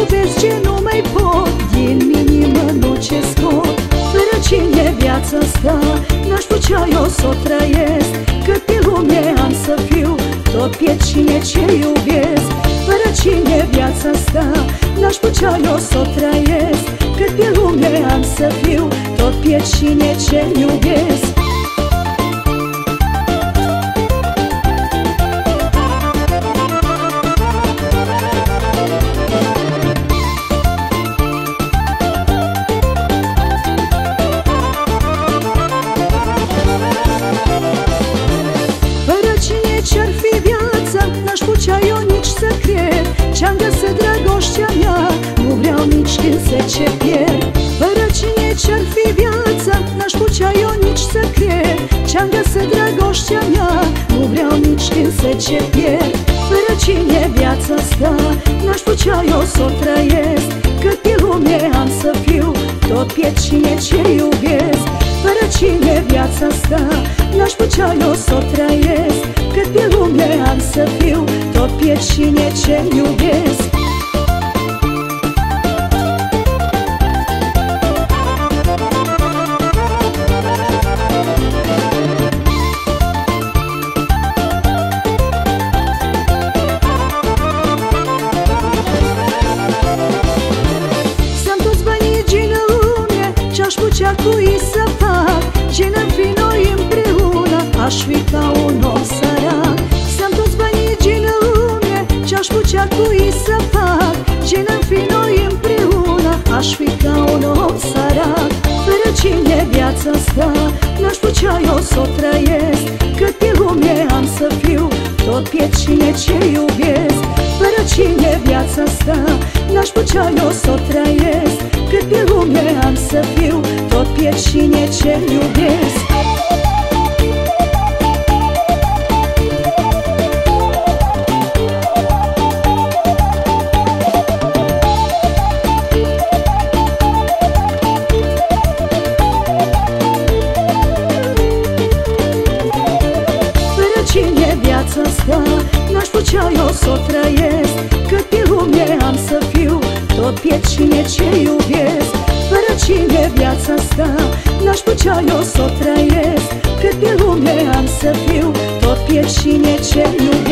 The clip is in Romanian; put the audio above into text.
iubesc ce nu mai pot, din inimă nu ce scot. Fără cine viața asta n-aș putea eu să o trăiesc, cât pe lume am să fiu, tot pe cine ce iubesc. Fără cine viața asta n-aș putea eu să o trăiesc, cât pe lume am să fiu, tot pe cine ce iubesc. Ce-ar fi viața, n-aș putea eu nici să cred ce-am găsit dragostea mea, nu vreau nici când se pierd. Fără cine ce-ar fi viața, n-aș putea eu nici să cred ce-am găsit dragostea mea, nu vreau nici când se pierd. Fără cine viața asta n-aș putea eu să o trăiesc, cât pe lume am să fiu, tot pe cine ce iubesc. Fără cine viața asta n-aș putea eu să o trăiesc, cât pe lume am să fiu, tot pe cine ce iubesc. Să-mi toți banii din lume, ce-aș putea cu ei să fac, ce n-am fi noi împreună, aș fi ca un om sărac. Să-mi toți banii din lume, ce-aș putea cu ei să fac, ce n-am fi noi împreună, aș fi ca un om sărac. Fără cine viața asta n-aș putea eu să o trăiesc, cât pe lume am să fiu, tot pe cine ce iubesc. Fără cine viața asta n-aș putea eu să o trăiesc, cât pe lume am să fiu, tot pe cine ce iubesc. Viața asta n-aș putea eu să o trăiesc, cât pe lume am să fiu, tot pe cine ce iubesc. Fără cine viața asta n-aș putea eu să o trăiesc, cât pe lume am să fiu, tot pe cine ce iubesc.